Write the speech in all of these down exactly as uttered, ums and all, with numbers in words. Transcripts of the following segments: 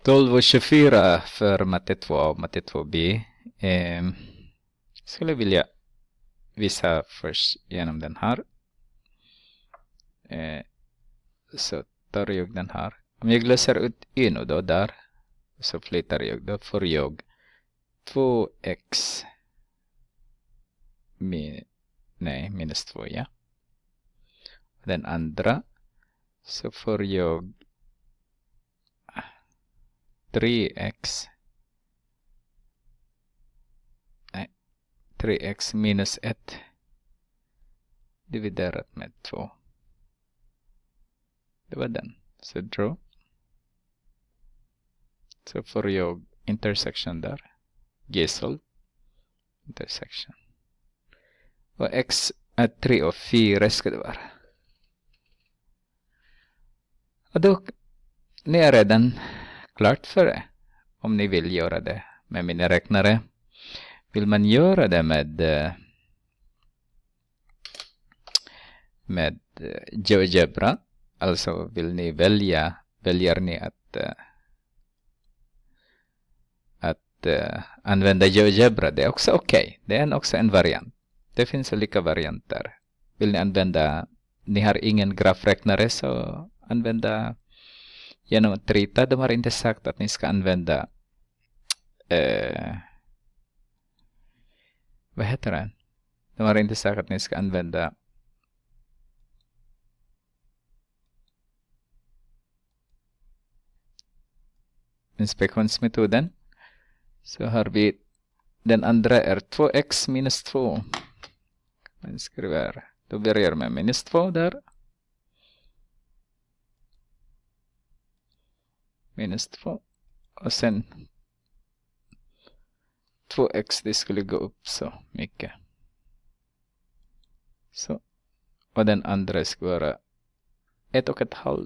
tolv och tjugofyra för matte två A och matte två B. Eh, skulle vilja visa först genom den här. Eh, så tar jag den här. Om jag löser ut en och då där, så flyttar jag. Då får jag två x min, nej, minus två, ja. Den andra så får jag tre x nej, tre x minus ett dividerat med två. Det var den. Så draw. Så får jag intersection där. G-solve. Intersection. Och x är tre och fyra ska det vara. Och då, ni är redan klart för det. Om ni vill göra det med mina räknare. Vill man göra det med med GeoGebra, alltså vill ni välja, väljer ni att att uh, använda GeoGebra, det är också okej. Okay. Det är också en variant. Det finns olika varianter. Vill ni använda, ni har ingen grafräknare, så använda genom att rita. De har inte sagt att ni ska använda uh, vad heter det? De har inte sagt att ni ska använda inspektionsmetoden. Så har vi den andra är två x minus två. Man skriver, då börjar med minus två där. Minus två. Och sen två x, det skulle gå upp så mycket. Så. Och den andra ska vara ett och ett halv.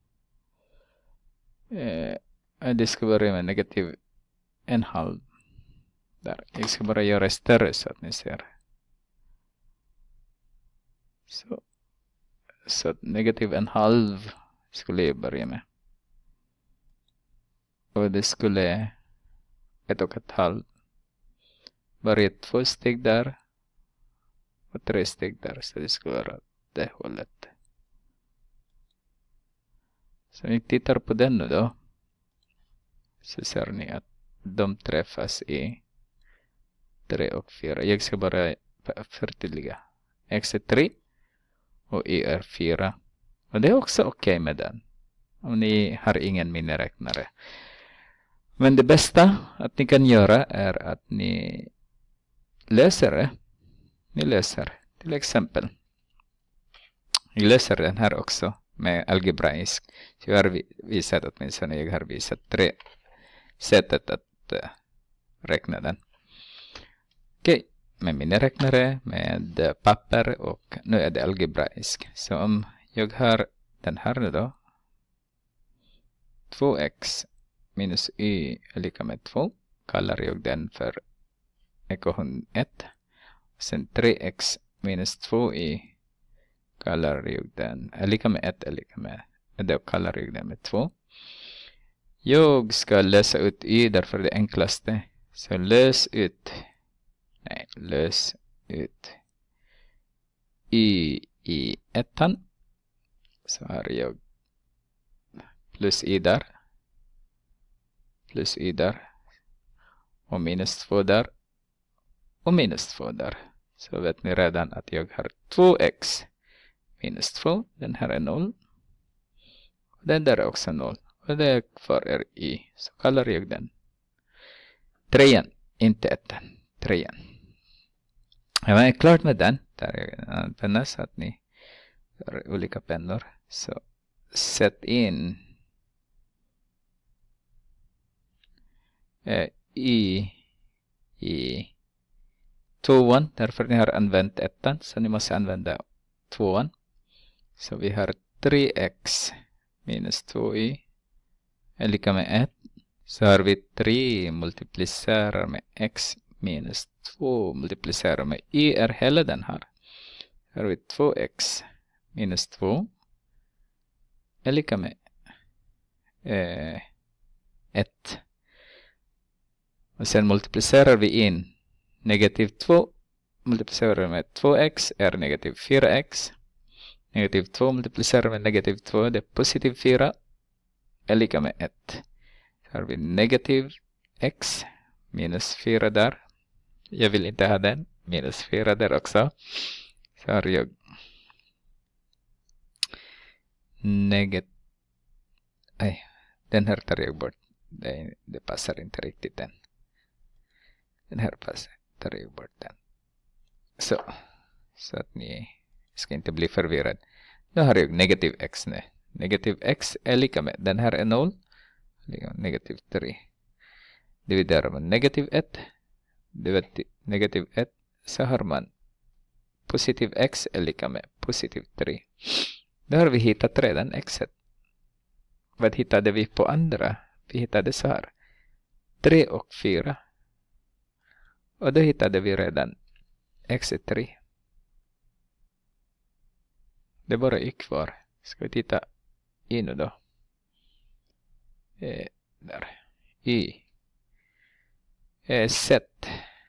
Eh, det ska vara med negativ en halv. Där. Jag ska bara göra större så att ni ser. Så. Så negativ en halv skulle jag börja med. Och det skulle ett och ett halv. Bara två steg där. Och tre steg där. Så det skulle vara det hållet. Så vi tittar på den nu då. Så ser ni att de träffas i tre och fyra. Jag ska bara förtydliga. X är tre och Y är fyra. Och det är också okej okay med den. Om ni har ingen miniräknare. Men det bästa att ni kan göra är att ni läser det. Ni läser. Till exempel. Jag läser den här också med algebraisk. Så jag har visat åtminstone. Jag har visat tre sättet att uh, räkna den. Okej. Okay. Med miniräknare, med papper och nu är det algebraisk. Så om jag har den här nu då. två x minus y är lika med två. Kallar jag den för ekvation ett. Sen tre x minus två y kallar jag den är lika med ett är lika med. Då kallar jag den med två. Jag ska lösa ut y därför det enklaste. Så lös ut. Nej, lös ut y i ettan. Så har jag plus y där. Plus y där. Och minus två där. Och minus två där. Så vet ni redan att jag har två x minus två. Den här är noll. Och den där är också noll. Och det är kvar är y. Så kallar jag den trean. Inte ettan. Trean. Jag är klart med den. Där är en penna så att ni har olika pennor. Så sätt in eh, y i tvåan. Därför ni har använt ettan. Så ni måste använda tvåan. Så vi har tre x minus två y är lika med ett. Så har vi tre multiplicerar med x minus två multiplicerar med y är hela den här. Här har vi två x minus två är lika med eh, ett. Och sen multiplicerar vi in negativ två. Multiplicerar med två x är negativ fyra x. Negativ två multiplicerar med negativ två, det är positiv fyra. Är lika med ett. Så har vi negativ x minus fyra där. Jag vill inte ha den. Minus fyra där också. Så har jag negativ. Nej, den här tar jag bort. Det, det passar inte riktigt den. Den här passar. Tar jag bort den. Så. Så att ni ska inte bli förvirrade. Nu har jag negativ x nu. Negativ x är lika med. Den här är noll. Lika med negativ tre. Dividerar man negativ ett. Negativ ett. Så har man positiv x är lika med positiv tre. Då har vi hittat redan x. Vad hittade vi på andra? Vi hittade så här. tre och fyra. Och då hittade vi redan x är tre. Det är bara y kvar. Ska vi titta i nu då. Eh, där. Y. Eh, set.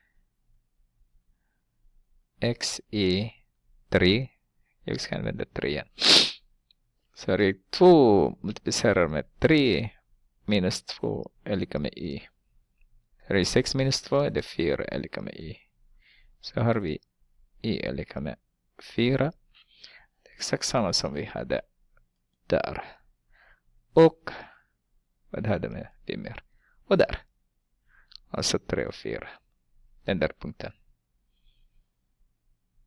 X i tre. Jag ska använda tre igen. Så är det två multiplicerar med tre minus två är lika med y. Här är sex minus två är det fyra är lika med y. Så har vi y är lika med fyra. Det är exakt samma som vi hade där. Och vad hade vi mer? Och där. Alltså tre och fyra. Den där punkten.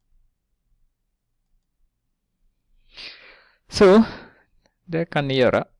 Så det kan ni göra.